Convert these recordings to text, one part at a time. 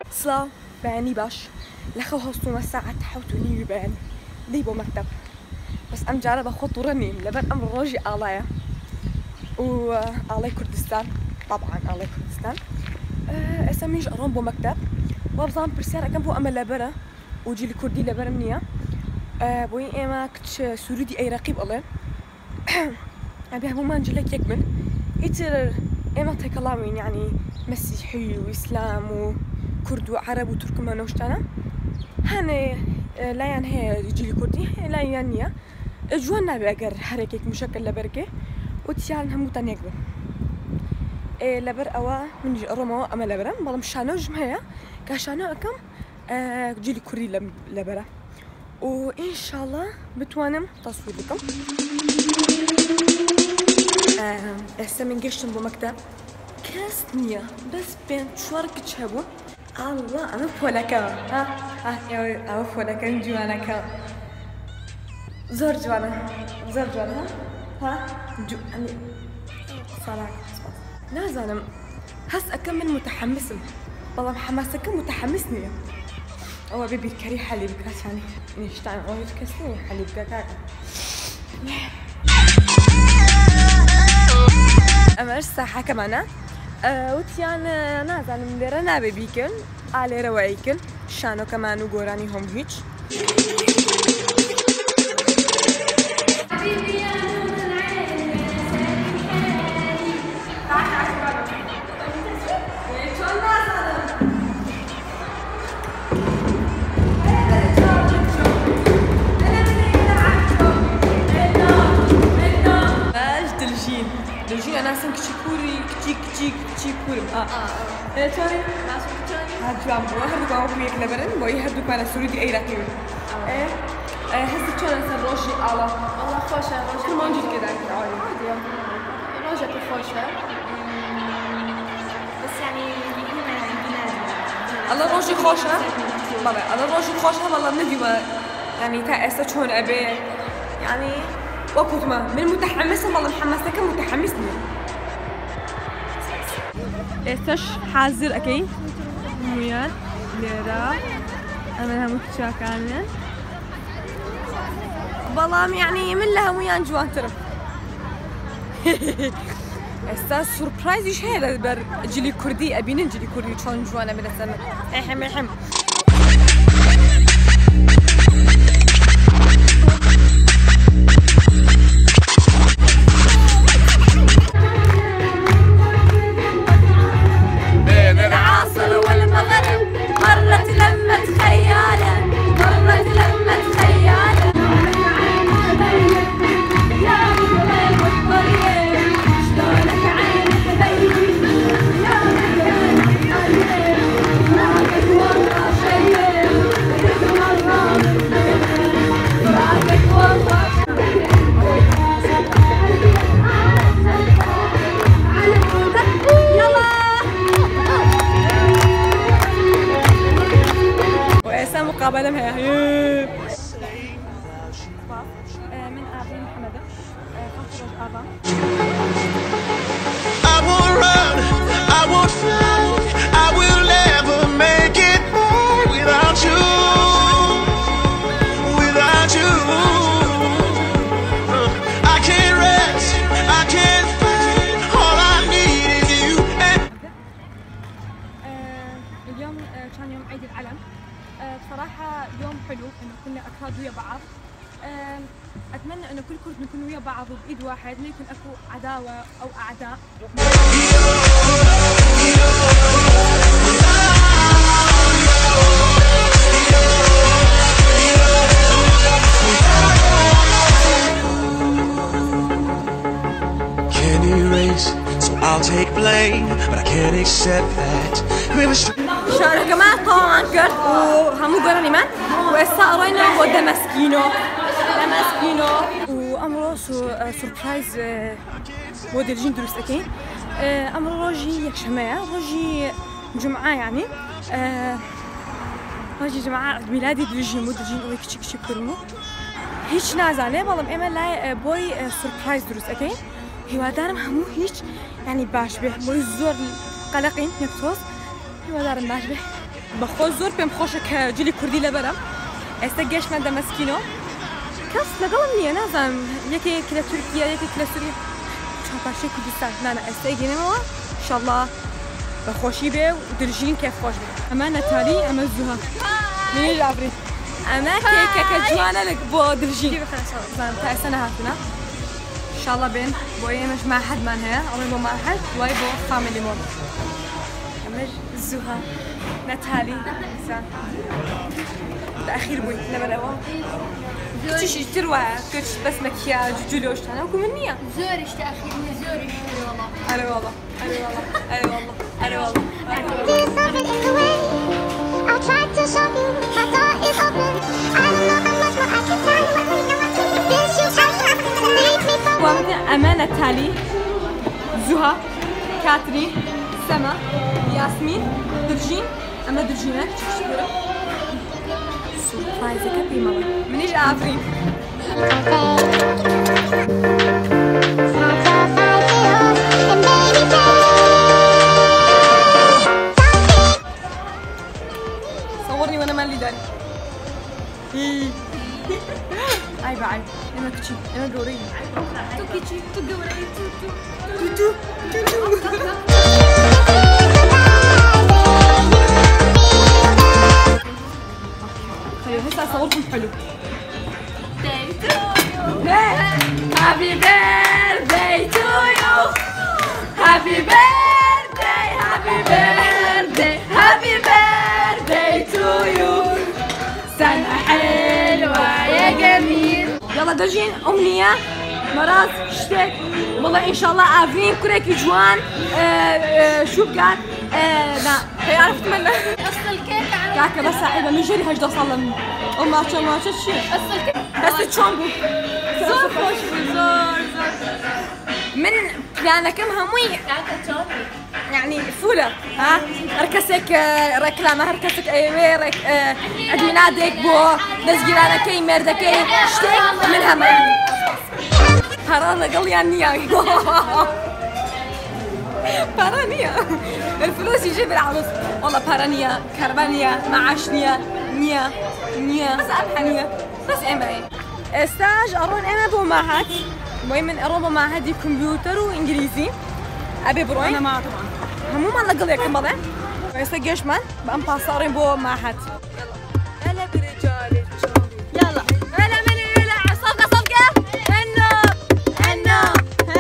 سڵاو بەیانی باش لە خەو هەستومە ساعەت 7:30 بەیان دەی بۆ مەکتەب بەس ئەم جارە بە خۆ تووڕە نیم لەبەر ئەم ڕۆژی ئاڵایە و ئاڵای کوردستان طبعا ئاڵای کوردستان ئێستا منیش ئەڕۆم بۆ مەکتەب وا بزانم پرسیارەکەم بۆ ئەمە لەبەرە و جیلی کوردی لەبەرم نییە بۆی ئێمە کچ سوورودی ئەیرەقی بڵێن ئەبێ هەموومان جلێکێک بن ئیتر ئێمە تێکەڵاوین یعنی مەسیحی و ئیسلام و کورد و عەرەب و تورکمەنە و شتانە هەنێ لایەن هەیە جیلی کوردی لایەن نییە جوان نابێ ئەگەر هەرێکێک مشەکل لەبەرکێ و تیان هەمووتان یەک بن لەبەر ئەوە منیش ئەڕۆمەوە ئەمە لەبەرم بەڵام شانۆژم هەیە کە شانۆ ئەەکەم جیلی کوردی لەبەرە و ئینشاڵڵا بتوانم تەسویر بکەم ئێستا من گەشتم بۆ مەکتەب کەس نییە بەس پێنج چوار کچ هەبوون ئاڵڵا ئەمە پۆلەکەوە ئەوە پۆلەکەم جوانەکە زۆر جوانە زۆر جوانە ها ساڵاک نازانم هەست ئەەکەم من متحمسم بەڵام حەماسەکە متحمس نییە ئەوە بێ بیرکەری حەلی بکاتانی نیشتان ئەوە هیچ کەس نییە حەلی بکە کاکە ئەمەش ساحەکەمانە وتیان نازانم لێرە نابێ بیکن ئالێرەوە ئەیکن شانۆکەمان و گۆرانی هۆم هیچ أنا أصلاً كتشي كورم توني هادوام واحد قام بيك لبرن بوي هادو كان سوري أي رقيب هسه شلون هسه روجي على والله خوشة كل ما نجي كذا عادي روجة خوشة بس يعني الله روجي خوشة بابا الله روجي خوشة والله نجي يعني تأسى شلون أبي يعني وكنت من متحمسة والله محمسة كم متحمسني إيش حاضر أكيد ويان ليرة أنا هم كشاكانين والله يعني من لها ويان جوان ترى إستا سوربرايز إيش هذا بر جيلي كردي أبين جيلي كردي شلون جوانا من السنة إحم مقابلة هي من أبي محمد خاطر أبا I will run, I will fly, I will never make it without you, without you. I can't rest, I can't fight, all I need is you. اليوم كان يوم عيد العلم بصراحة يوم حلو إنه كنا أكراد ويا بعض أتمنى إنه كل كرد نكون ويا بعض وبإيد واحد ما يكون أكو عداوة أو أعداء Can erase, so I'll take blame, but I can't accept that. شارك ما طبعا كرت وهمو قراني من وإستقرينا ودمسكينو وأمرو سوربرايز موديلجين دروس أكيد أمرو روجي يكشمايا روجي جمعة يعني روجي جمعة عيد ميلادي دروجي موديلجين أوي كشي كرمو هيش نازانه بەڵام ئێمە لای بۆی سورپرایز دروست ئەەکەین هیوادارم هەموو هیچ ینی باش بێ بۆی زۆر قەلەقین یەک تۆز هیوادارم باش بێ بخۆ زۆر پێم خۆشە کە جلی کوردی لەبەرم ئێستا گەشتمان دەمەسکینۆ کەس لەگەڵم نییە نازانم یەکێک لە تورکیا یەکێک لە سووریا چاپاشەی کوردستان نانە ئێستا گەێنەوە ئینشاءالله بەخۆشی بێ و دژین کێف خۆش بێ ئەمە نەتالی ئەمە زوها منیش ئافرین ئەمە کێکەکە جوانە بۆ دژین تا ئێستا نەهاتوونە ئینشاءالله بێن بۆ ئێمەش ماحەدمان هەیە ئەڵێن بۆ ماحەد دوای بۆ فامیلیمۆن ئەمەش زوها نەتالی تأخير بوي لبنوا تشي تروى كرش بس مكياج وجلوش أنا وكم منية زورش تأخير زورش والله أنا والله أنا والله أنا والله أنا والله I tried to show you my door is open. I don't know how much more I can tell you. This you make me fall. ومثل أمانة تالي زها كاترين سما ياسمين درجين أما درجينات شكرا سوربرايزة كبيرة منيش عارفين صورني وانا مالي داري اي بعد انا كتشي انا قوري تو كتشي تو قوري تو خليو هسه اصوركم حلو Happy birthday to you Happy birthday Happy birthday Happy birthday to you سنة حلوة يا جميل يلا دجين أمنية مرات شتك والله إن شاء الله عارفين كريك جوان شو قال لا هي عرفت منه أصل الكيك كاكا بس عيبة من جري هجدا صلم وما شيء أصل الكيك بس تشونبو زور خوش زور من يعني كم هموي يعني فولة ها ركسك ركلامة ركسك أيوة رك عيد ميلادك بو دزجيرانا كي مردكي شتك من هم هرانا قال يعني بارانيا الفلوس يجيب العروس والله بارانيا كربانيا معاشنيا نيا بس أبحنيا بس إمعي استاج أرون أنا بو معهد المهم من أرون بو معهد كمبيوتر وإنجليزي أبي بروين أنا ما طبعا همو ما نقول ياكم بعدين استجيش من بأم باصارين بو معهد يلا برجالي يلا هلا من يلا صفقة هنو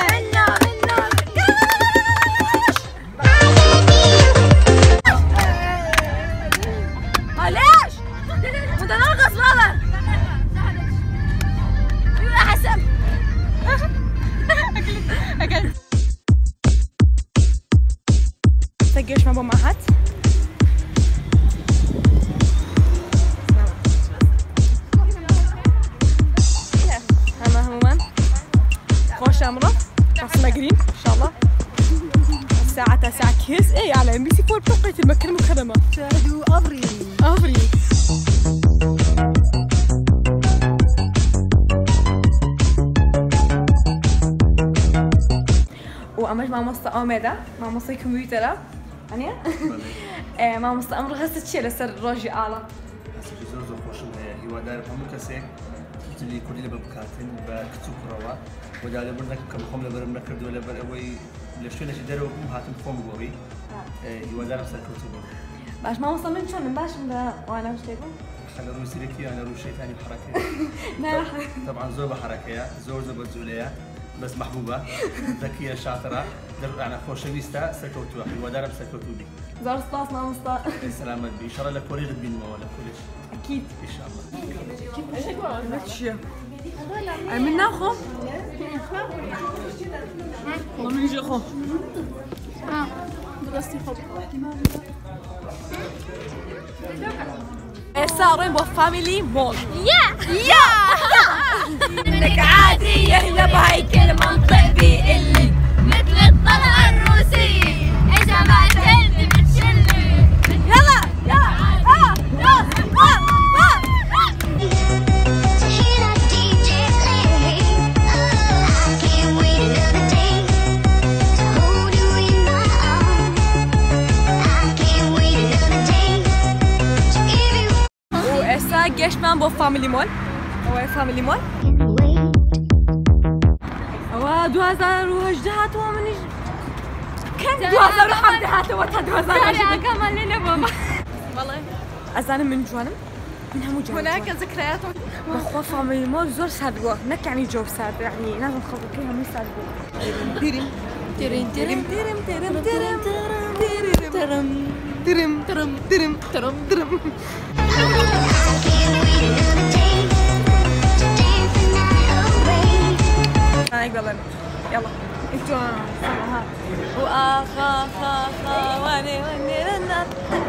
ليش متناقص بابا يا حسن اكلت سجيش ما بو معهد انا هموما خوش امره فصل جرين ان شاء الله الساعة 9 كيس ايه على ام بي سي 4 بتوقيت المكة المكرمة شاهدوا افري وأمش مع مصة أميدا مع مصة كمبيوترة أنيا مع مصة أمر غسل شيء لسر راجي أعلى زۆر خۆشم هەیە هیوادارم هەموو کەسێک جلی کوردی لە بکاتن بە کچ و کوڕەوە وەدا لەبەر کەم خۆم لەبەرم نەکردووە لەبەر ئەوەی لە شوێنێکی دەرەوە بووم هاتم خۆم گۆڕی هیوادارم سەرکەوتوو بووم باش ما مصة من شلون باشم ده وأنا مش تيبون خلى روي سيركي أنا روي شيطاني بحركة طبعا زور بحركة زور زبزولية بس محبوبة ذكية شاطرة أنا خوشويستا سكوتوها هیوادارم سەرکەوتوو بی زار سباس ما مصة سلامت بی إن شاء الله لكوريج بينمو ولا كوريج أكيد إن شاء الله ماشي من ناخو والله من يجي خو صارين بو فاميلي مول يا انك عادية هي بهاي كل منطق بيقلي مثل الطلقة الروسية إذا ما قتلت بتشلي يلا To hear that DJ play, I can't wait another day to hold you in my arms. I can't wait another day. ئەوە فامیلی مۆل ئەوەیە فامیلی مۆل ئەوە 2018 هاتووە منیش کەم 2017 هاتەوە تا 2018 كمان لنا بابا والله ئەزانم من جوانم من هەموو جوان هناك ذكريات بەخوا فامیلی مۆل زۆر سارد بووە نەک یعنی جۆ سارد یعنی نازم خەڵکەکەی هەمووی سارد بوو تیریم تیریم تیریم تیریم تیریم تیریم تیریم تیریم تیریم تیریم تیریم تیریم هاي قبل يلا انتوا ها واخا خا خا واني واني لنا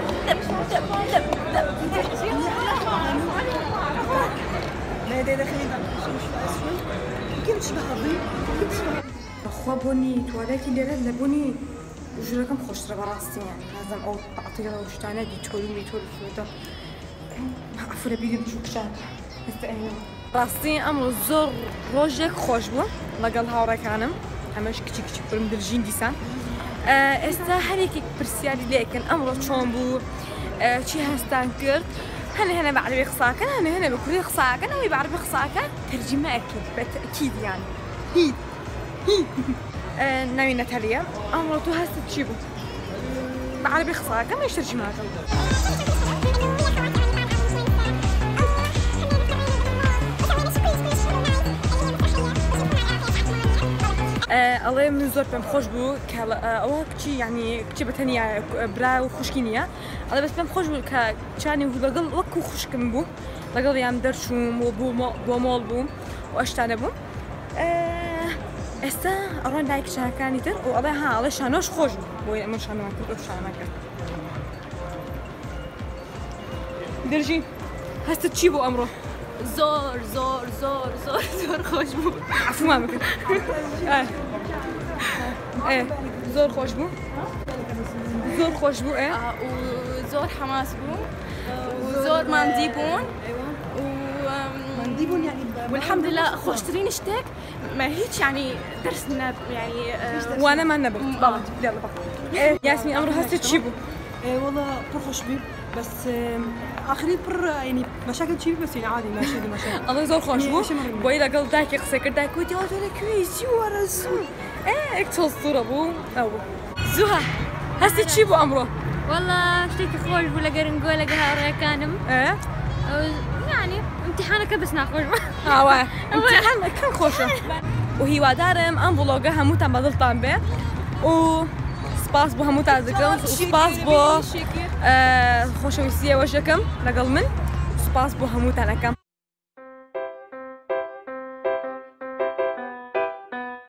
ما يدي داخلين يمكن تشبه الضيف يمكن تشبه اخوا بوني تواليتي اللي راه بوني وجهكم خوش ترى براستي يعني لازم او تعطي له وشتانا ديتول فوتا عفوا بيدي نشوف شان راستي امر زور روجك خوش بو لەگەڵ هاوڕێکانم ئەمەش کچی کچی پرم دڵژین دیسان ئێستا هەرێکی پرسیاری لێکن ئەمڕۆ چۆن بوو چی هەستان کرد هەنە بە عەرەبی قساکەن هەنە بە کوردی قساکەن ئەوەی بە عەرەبی قساکەن تەرجیمە ئەکرد بەتەکید یانی هید ناوی نەتەلیە ئەمڕۆ تو هەستت چی بوو بە عەرەبی قساکەن مەش تەرجیمەکەم ئەڵێ من زۆر پێم خۆش بوو ئەوە کچی یعنی کچی بەتەنیا برا و خوشکی نییە ئەڵێ بەس پێم خۆش بوو کە چانی لەگەڵ وەکو خوشکم بوو لەگەڵ یان دەرچووم بۆ مۆڵ بووم و ئەشتانە بووم ئێستا ئەڕۆن لای کچەکانی تر و ئەڵێ ها ئەڵێ شانۆش خۆش بوو بۆی ئەمە شانۆمان کرد و شانۆمان کرد دەرژین هەستت چی بوو ئەمڕۆ زور زور زور زور زور خوش بو عفو ما بكر ايه زور خوش بو زور خوش بو ايه وزور حماس بو وزور منديبون منديبون يعني والحمد لله خوشترين شتك ما هيك يعني درسنا يعني وانا ما نبغى بابا يلا بابا ياسمين امر هسه تشيبو والله بر خوش بي بس اخرين بر يعني مشاكل تشيبي بس يعني عادي ماشي دي مشاكل الله زور خوش بو بوي لقل داكي قصير داكي ودي انا كويس ورا زو ايه اكتب الصورة بو او زوها هسه تشيبو امره والله شتيك خوش ولا قرنقوله قهوه كانم ايه يعني امتحانك بس ناخذ واه امتحان كان خوشه وهي وادارم ام بلوغا هموتان بدلتان به و سپاس بۆ هەموو تازەکەم سپاس بۆ خۆشەویستیە وەشەکەم لەگەڵ من سپاس بۆ هەمووتانەکەم